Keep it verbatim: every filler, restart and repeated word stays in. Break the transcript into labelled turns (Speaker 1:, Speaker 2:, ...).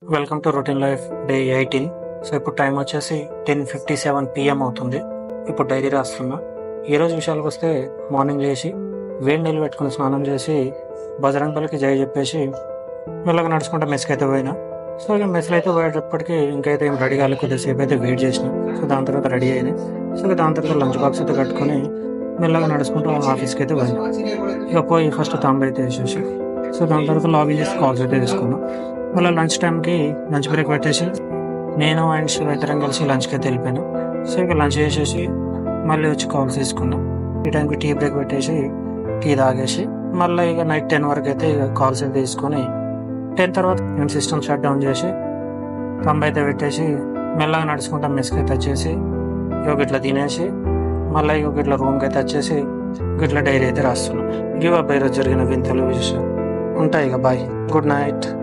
Speaker 1: Welcome to routine life day eighteen. So ఇప్పుడు time వచ్చేసి ten fifty seven PM అవుతుంది. ఇప్పుడు డైరీ రాస్తున్నా. ఈరోజు విషయాలకు వస్తే మార్నింగ్ లేచి వేడి నీళ్ళు పెట్టుకుని స్నానం చేసి బజరంగబలికి జై చెప్పేసి మెల్లగా నడుచుకుంటా మెస్కి అయితే పోయినా. సో ఇక మెస్లో అయితే పోయేటప్పటికి ఇంకైతే ఏం రెడీ కాలేదు, కొద్దిసేపు అయితే వెయిట్ చేసిన. సో దాని తర్వాత రెడీ అయింది. సో ఇక దాని తర్వాత లంచ్ బాక్స్ అయితే కట్టుకొని మెల్లగా నడుచుకుంటూ ఆఫీస్కి అయితే పోయినా. ఇక పోయి ఫస్ట్ తాంబ అయితే వేసేసి సో దాని తర్వాత లాగిన్ చేసి కాల్స్ అయితే తీసుకున్నాం. మళ్ళీ లంచ్ టైంకి లంచ్ బ్రేక్ పెట్టేసి నేను అండ్ శివ ఇద్దరం కలిసి లంచ్కి అయితే వెళ్ళిపోయాను. సో ఇక లంచ్ చేసేసి మళ్ళీ వచ్చి కాల్స్ తీసుకున్నాం. ఈ టైంకి టీ బ్రేక్ పెట్టేసి టీ తాగేసి మళ్ళీ ఇక నైట్ టెన్ వరకు అయితే ఇక కాల్స్ అయితే తీసుకొని టెన్ తర్వాత మేము సిస్టమ్ షట్ డౌన్ చేసి తంబ అయితే పెట్టేసి మెల్లగా నడుచుకుంటాం మెస్కి అయితే వచ్చేసి ఇక ఇట్లా తినేసి మళ్ళీ ఇక ఇట్లా రూమ్కి అయితే వచ్చేసి ఇట్లా డైరీ అయితే రాస్తున్నాం. గివ్ అప్ ఈరోజు జరిగిన వింతలు విశేషాలు ఉంటాయి. ఇక బాయ్, గుడ్ నైట్.